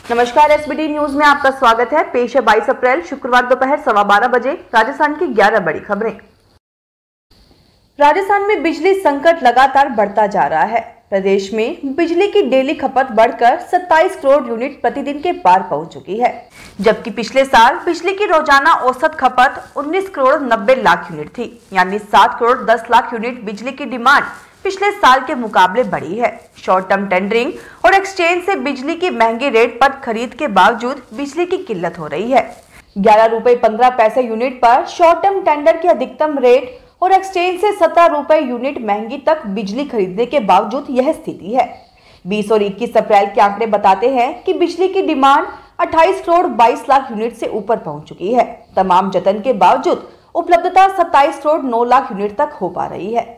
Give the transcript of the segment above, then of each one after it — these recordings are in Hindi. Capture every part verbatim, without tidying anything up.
नमस्कार, एसबीटी न्यूज में आपका स्वागत है। पेश है बाईस अप्रैल शुक्रवार दोपहर सवा बारह बजे राजस्थान की ग्यारह बड़ी खबरें। राजस्थान में बिजली संकट लगातार बढ़ता जा रहा है। प्रदेश में बिजली की डेली खपत बढ़कर सत्ताईस करोड़ यूनिट प्रतिदिन के पार पहुंच चुकी है, जबकि पिछले साल बिजली की रोजाना औसत खपत उन्नीस करोड़ नब्बे लाख यूनिट थी। यानी सात करोड़ दस लाख यूनिट बिजली की डिमांड पिछले साल के मुकाबले बढ़ी है। शॉर्ट टर्म टेंडरिंग और एक्सचेंज से बिजली की महंगी रेट पर खरीद के बावजूद बिजली की किल्लत हो रही है। ग्यारह रुपए पंद्रह पैसे यूनिट पर शॉर्ट टर्म टेंडर की अधिकतम रेट और एक्सचेंज से सत्रह रुपए यूनिट महंगी तक बिजली खरीदने के बावजूद यह स्थिति है। बीस और इक्कीस अप्रैल के आंकड़े बताते हैं कि बिजली की डिमांड अट्ठाईस करोड़ बाईस लाख यूनिट से ऊपर पहुंच चुकी है। तमाम जतन के बावजूद उपलब्धता सत्ताईस करोड़ नौ लाख यूनिट तक हो पा रही है।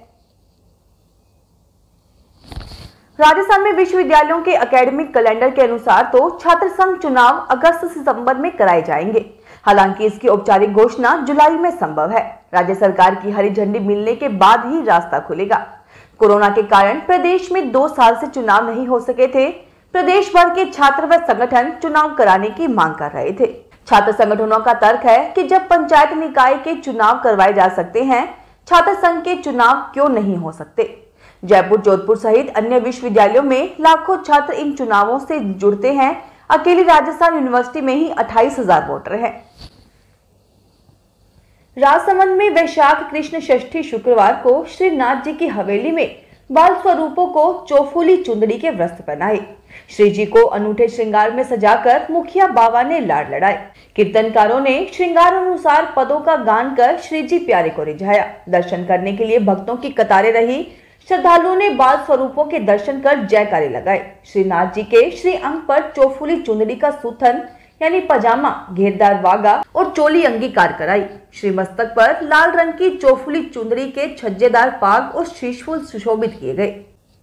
राजस्थान में विश्वविद्यालयों के एकेडमिक कैलेंडर के अनुसार तो छात्र संघ चुनाव अगस्त सितंबर में कराए जाएंगे। हालांकि इसकी औपचारिक घोषणा जुलाई में संभव है। राज्य सरकार की हरी झंडी मिलने के बाद ही रास्ता खुलेगा। कोरोना के कारण प्रदेश में दो साल से चुनाव नहीं हो सके थे। प्रदेश भर के छात्र व संगठन चुनाव कराने की मांग कर रहे थे। छात्र संगठनों का तर्क है कि जब पंचायत निकाय के चुनाव करवाए जा सकते हैं, छात्र संघ के चुनाव क्यों नहीं हो सकते। जयपुर, जोधपुर सहित अन्य विश्वविद्यालयों में लाखों छात्र इन चुनावों से जुड़ते हैं। अकेली राजस्थान यूनिवर्सिटी में ही अट्ठाईस हजार वोटर हैं। राजसमंद में वैशाख कृष्ण षष्ठी शुक्रवार को श्रीनाथ जी की हवेली में बाल स्वरूपों को चौफुली चुंदड़ी के वस्त्र पहनाए। श्री जी को अनूठे श्रृंगार में सजाकर मुखिया बाबा ने लाड लड़ाए। कीर्तनकारों ने श्रृंगार अनुसार पदों का गान कर श्री जी प्यारे को रिझाया। दर्शन करने के लिए भक्तों की कतारें रही। श्रद्धालुओं ने बाल स्वरूपों के दर्शन कर जयकारे लगाए। श्रीनाथ जी के श्री अंग पर चौफुली चुंदड़ी का सुथन यानी पजामा, घेरदार वागा और चोली अंगीकार कराई। श्री मस्तक पर लाल रंग की चौफुली चुंदड़ी के छज्जेदार पाग और शीशफूल सुशोभित किए गए।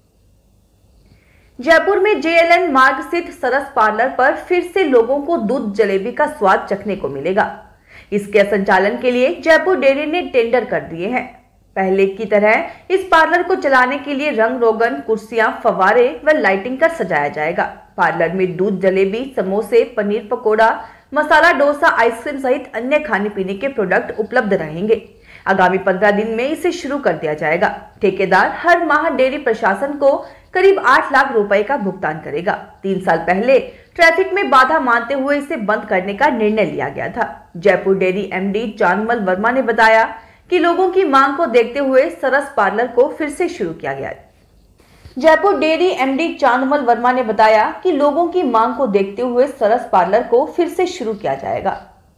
जयपुर में जेएलएन मार्ग स्थित सरस पार्लर पर फिर से लोगों को दूध जलेबी का स्वाद चखने को मिलेगा। इसके संचालन के लिए जयपुर डेयरी ने टेंडर कर दिए हैं। पहले की तरह इस पार्लर को चलाने के लिए रंग रोगन, कुर्सियां, फव्वारे व लाइटिंग कर सजाया जाएगा। पार्लर में दूध जलेबी, समोसे, पनीर पकोड़ा, मसाला डोसा, आइसक्रीम सहित अन्य खाने पीने के प्रोडक्ट उपलब्ध रहेंगे। आगामी पंद्रह दिन में इसे शुरू कर दिया जाएगा। ठेकेदार हर माह डेयरी प्रशासन को करीब आठ लाख रुपए का भुगतान करेगा। तीन साल पहले ट्रैफिक में बाधा मानते हुए इसे बंद करने का निर्णय लिया गया था। जयपुर डेयरी एमडी चांदमल वर्मा ने बताया कि लोगों की मांग को देखते हुए सरस पार्लर को फिर से शुरू किया गया। जयपुर डेयरी एमडी चांदमल वर्मा ने बताया कि लोगों की मांग को देखते हुए सरस पार्लर को फिर से शुरू किया जाएगा।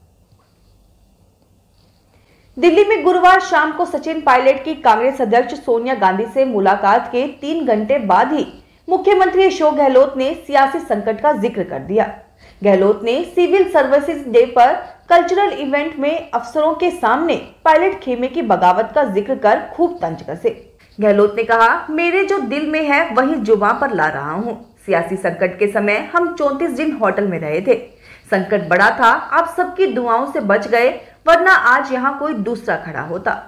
दिल्ली में गुरुवार शाम को सचिन पायलट की कांग्रेस अध्यक्ष सोनिया गांधी से मुलाकात के तीन घंटे बाद ही मुख्यमंत्री अशोक गहलोत ने सियासी संकट का जिक्र कर दिया। गहलोत ने सिविल सर्विसेज डे पर कल्चरल इवेंट में अफसरों के सामने पायलट खेमे की बगावत का जिक्र कर खूब तंज कसे। गहलोत ने कहा, मेरे जो दिल में है वही जुबान पर ला रहा हूं। सियासी संकट के समय हम चौंतीस दिन होटल में रहे थे। संकट बड़ा था, आप सबकी दुआओं से बच गए, वरना आज यहाँ कोई दूसरा खड़ा होता।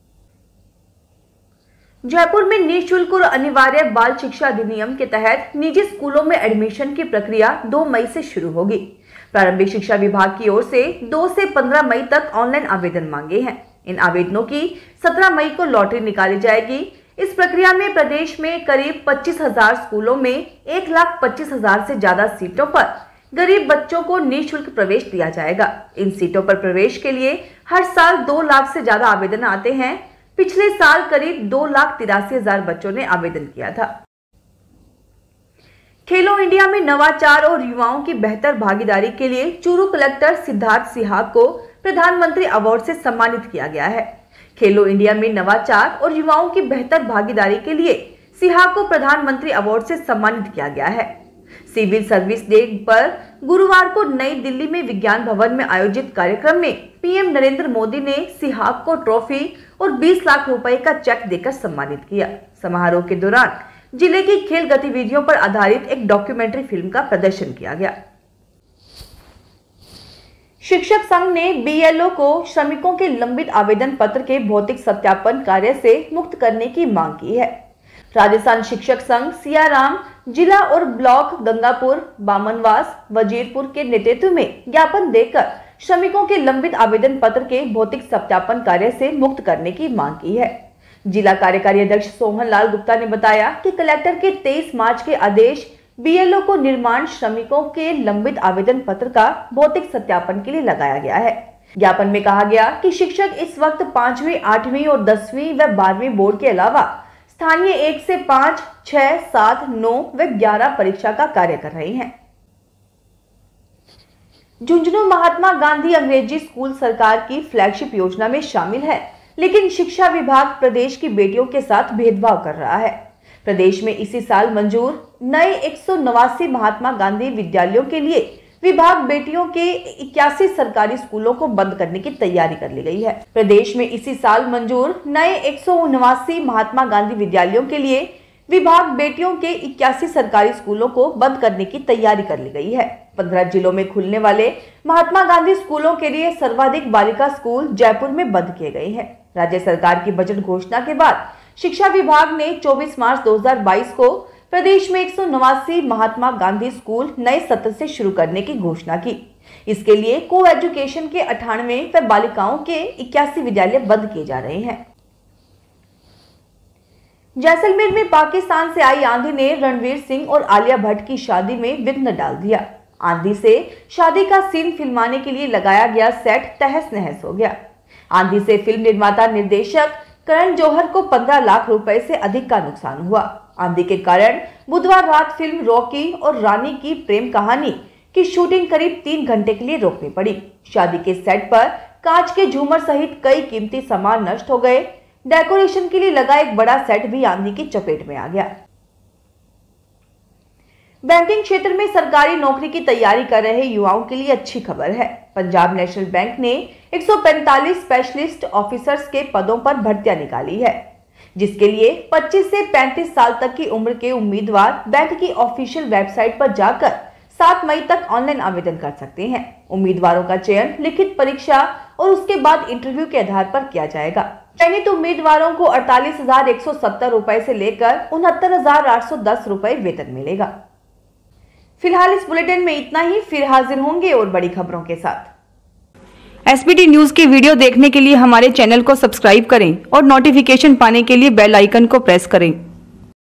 जयपुर में निःशुल्क और अनिवार्य बाल शिक्षा अधिनियम के तहत निजी स्कूलों में एडमिशन की प्रक्रिया दो मई से शुरू होगी। प्रारंभिक शिक्षा विभाग की ओर से दो से पंद्रह मई तक ऑनलाइन आवेदन मांगे हैं। इन आवेदनों की सत्रह मई को लॉटरी निकाली जाएगी। इस प्रक्रिया में प्रदेश में करीब पच्चीस हजार स्कूलों में एक लाख पच्चीस हजार से ज्यादा सीटों पर गरीब बच्चों को निःशुल्क प्रवेश दिया जाएगा। इन सीटों पर प्रवेश के लिए हर साल दो लाख से ज्यादा आवेदन आते हैं। पिछले साल करीब दो लाख तिरासी हजार बच्चों ने आवेदन किया था। खेलो इंडिया में नवाचार और युवाओं की बेहतर भागीदारी के लिए चूरू कलेक्टर सिद्धार्थ सिहाग को प्रधानमंत्री अवार्ड से सम्मानित किया गया है। खेलो इंडिया में नवाचार और युवाओं की बेहतर भागीदारी के लिए सिहाग को प्रधानमंत्री अवार्ड से सम्मानित किया गया है। सिविल सर्विस डे पर गुरुवार को नई दिल्ली में विज्ञान भवन में आयोजित कार्यक्रम में पीएम नरेंद्र मोदी ने सिहाग को ट्रॉफी और बीस लाख रुपए का चेक देकर सम्मानित किया। समारोह के दौरान जिले की खेल गतिविधियों पर आधारित एक डॉक्यूमेंट्री फिल्म का प्रदर्शन किया गया। शिक्षक संघ ने बीएलओ को श्रमिकों के लंबित आवेदन पत्र के भौतिक सत्यापन कार्य से मुक्त करने की मांग की है। राजस्थान शिक्षक संघ सियाराम जिला और ब्लॉक गंगापुर, बामनवास, वजीरपुर के नेतृत्व में ज्ञापन देकर श्रमिकों के लंबित आवेदन पत्र के भौतिक सत्यापन कार्य से मुक्त करने की मांग की है। जिला कार्यकारी अध्यक्ष सोहन लाल गुप्ता ने बताया कि कलेक्टर के तेईस मार्च के आदेश बीएलओ को निर्माण श्रमिकों के लंबित आवेदन पत्र का भौतिक सत्यापन के लिए लगाया गया है। ज्ञापन में कहा गया कि शिक्षक इस वक्त पांचवी, आठवीं और दसवीं व बारहवीं बोर्ड के अलावा स्थानीय एक से पांच, छह, सात, नौ व ग्यारह परीक्षा का कार्य कर रहे हैं। झुंझुनू महात्मा गांधी अंग्रेजी स्कूल सरकार की फ्लैगशिप योजना में शामिल है, लेकिन शिक्षा विभाग प्रदेश की बेटियों के साथ भेदभाव कर रहा है। प्रदेश में इसी साल मंजूर नए एक सौ नवासी महात्मा गांधी विद्यालयों के लिए विभाग बेटियों के इक्यासी सरकारी स्कूलों को बंद करने की तैयारी कर ली गई है। प्रदेश में इसी साल मंजूर नए एक सौ नवासी महात्मा गांधी विद्यालयों के लिए विभाग बेटियों के इक्यासी सरकारी स्कूलों को बंद करने की तैयारी कर ली गई है। पंद्रह जिलों में खुलने वाले महात्मा गांधी स्कूलों के लिए सर्वाधिक बालिका स्कूल जयपुर में बंद किए गए हैं। राज्य सरकार की बजट घोषणा के बाद शिक्षा विभाग ने चौबीस मार्च दो हज़ार बाईस को प्रदेश में एक सौ नवासी महात्मा गांधी स्कूल नए सत्र से शुरू करने की घोषणा की। इसके लिए को एजुकेशन के अठानवे व बालिकाओं के इक्यासी विद्यालय बंद किए जा रहे हैं। जैसलमेर में पाकिस्तान से आई आंधी ने रणवीर सिंह और आलिया भट्ट की शादी में विघ्न डाल दिया। आंधी से शादी का सीन फिल्माने के लिए लगाया गया सेट तहस नहस हो गया। आंधी से फिल्म निर्माता निर्देशक करण जौहर को पंद्रह लाख रुपए से अधिक का नुकसान हुआ। आंधी के कारण बुधवार रात फिल्म रॉकी और रानी की प्रेम कहानी की शूटिंग करीब तीन घंटे के लिए रोकनी पड़ी। शादी के सेट पर कांच के झूमर सहित कई कीमती सामान नष्ट हो गए। डेकोरेशन के लिए लगा एक बड़ा सेट भी आंधी की चपेट में आ गया। बैंकिंग क्षेत्र में सरकारी नौकरी की तैयारी कर रहे युवाओं के लिए अच्छी खबर है। पंजाब नेशनल बैंक ने एक सौ पैंतालीस स्पेशलिस्ट ऑफिसर्स के पदों पर भर्तियां निकाली है, जिसके लिए पच्चीस से पैंतीस साल तक की उम्र के उम्मीदवार बैंक की ऑफिशियल वेबसाइट पर जाकर सात मई तक ऑनलाइन आवेदन कर सकते हैं। उम्मीदवारों का चयन लिखित परीक्षा और उसके बाद इंटरव्यू के आधार पर किया जाएगा। चयनित उम्मीदवारों को अड़तालीस हजार एक सौ सत्तर रुपए से लेकर उनहत्तर हजार आठ सौ दस रुपए वेतन मिलेगा। फिलहाल इस बुलेटिन में इतना ही। फिर हाजिर होंगे और बड़ी खबरों के साथ। एसबीटी न्यूज के वीडियो देखने के लिए हमारे चैनल को सब्सक्राइब करें और नोटिफिकेशन पाने के लिए बेल आइकन को प्रेस करें।